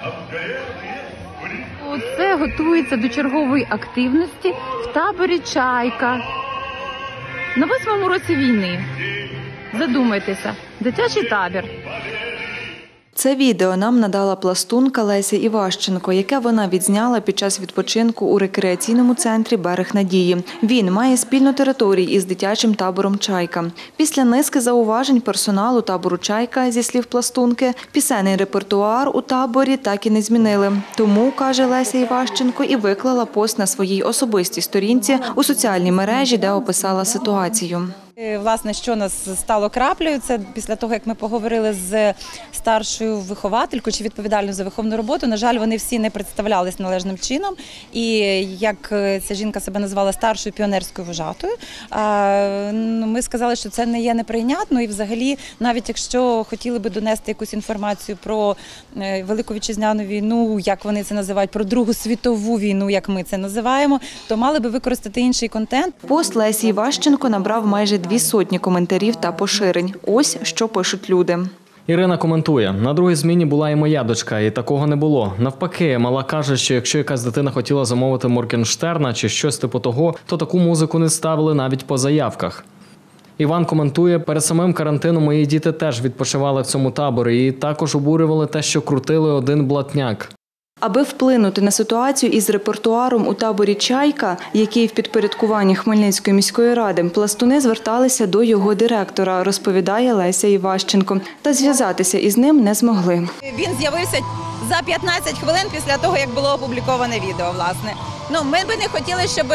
Оце готується до чергової активності в таборі «Чайка». На 8-му році війни. Задумайтеся, дитячий табір. Це відео нам надала пластунка Леся Іващенко, яке вона відзняла під час відпочинку у рекреаційному центрі «Берег Надії». Він має спільну територію із дитячим табором «Чайка». Після низки зауважень персоналу табору «Чайка», зі слів пластунки, пісенний репертуар у таборі так і не змінили. Тому, каже Леся Іващенко, і виклала пост на своїй особистій сторінці у соціальній мережі, де описала ситуацію. Власне, що нас стало краплею, це після того, як ми поговорили з старшою вихователькою чи відповідальною за виховну роботу, на жаль, вони всі не представлялись належним чином. І як ця жінка себе називала старшою піонерською вожатою, ми сказали, що це не є неприйнятно. І взагалі, навіть якщо хотіли би донести якусь інформацію про Велику Вітчизняну війну, як вони це називають, про Другу світову війну, як ми це називаємо, то мали би використати інший контент. Пост Лесі Іващенко набрав майже 200 коментарів та поширень. Ось що пишуть люди. Ірина коментує: на другій зміні була і моя дочка, і такого не було. Навпаки, мала каже, що якщо якась дитина хотіла замовити Моргенштерна чи щось типу того, то таку музику не ставили навіть по заявках. Іван коментує: перед самим карантином мої діти теж відпочивали в цьому таборі і також обурювали те, що крутили один блатняк. Аби вплинути на ситуацію із репертуаром у таборі «Чайка», який в підпорядкуванні Хмельницької міської ради, пластуни зверталися до його директора, розповідає Леся Іващенко. Та зв'язатися із ним не змогли. Він з'явився за 15 хвилин після того, як було опубліковане відео, власне. Ми би не хотіли, щоб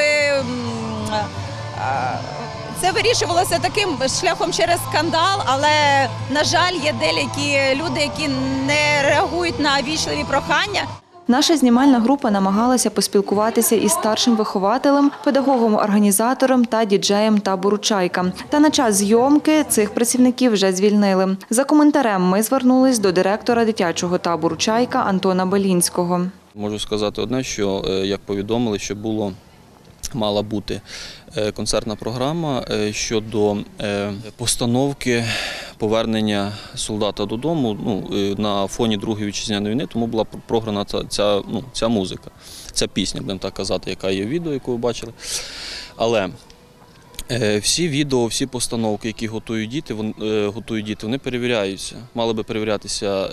це вирішувалося таким шляхом через скандал, але, на жаль, є деякі люди, які не реагують на ввічливі прохання. Наша знімальна група намагалася поспілкуватися із старшим вихователем, педагогом-організатором та діджеєм табору «Чайка». Та на час зйомки цих працівників вже звільнили. За коментарем ми звернулись до директора дитячого табору «Чайка» Антона Белінського. Можу сказати одне, що, як повідомили, що мала бути концертна програма щодо постановки повернення солдата додому на фоні Другої Вітчизняної війни, тому була програна ця музика, ця пісня, будемо так казати, яка є в відео, яку ви бачили. Але всі відео, всі постановки, які готують діти, вони перевіряються. Мали би перевірятися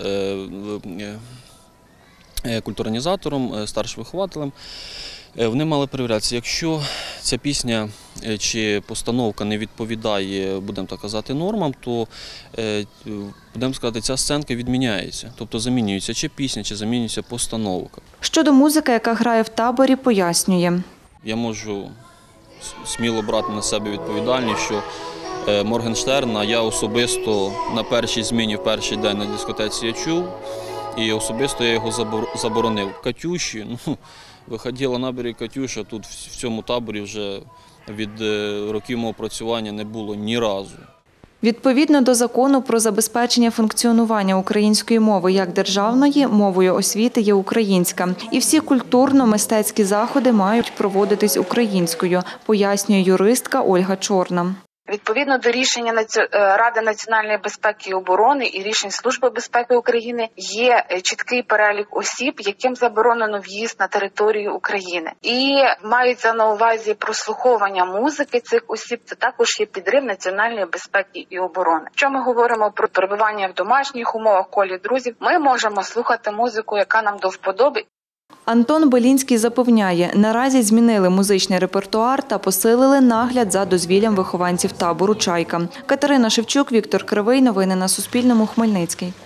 культурорганізатором, старшим вихователем. Вони мали перевірятися, якщо ця пісня чи постановка не відповідає, будемо так казати, нормам, то, будемо сказати, ця сценка відміняється. Тобто замінюється чи пісня, чи замінюється постановка. Щодо музики, яка грає в таборі, пояснює. Я можу сміло брати на себе відповідальність, що Моргенштерна я особисто на першій зміні, в перший день на дискотеці я чув, і особисто я його заборонив. Катюші, виходила на берег Катюша, тут в цьому таборі вже від років мого працювання не було ні разу. Відповідно до закону про забезпечення функціонування української мови як державної, мовою освіти є українська. І всі культурно-мистецькі заходи мають проводитись українською, пояснює юристка Ольга Чорна. Відповідно до рішення Ради національної безпеки і оборони і рішень Служби безпеки України є чіткий перелік осіб, яким заборонено в'їзд на територію України. І мається на увазі прослуховування музики цих осіб, це також є підрив національної безпеки і оборони. Якщо ми говоримо про перебування в домашніх умовах, колі друзів, ми можемо слухати музику, яка нам до вподоби. Антон Белінський запевняє, наразі змінили музичний репертуар та посилили нагляд за дозвіллям вихованців табору «Чайка». Катерина Шевчук, Віктор Кривий. Новини на Суспільному. Хмельницький.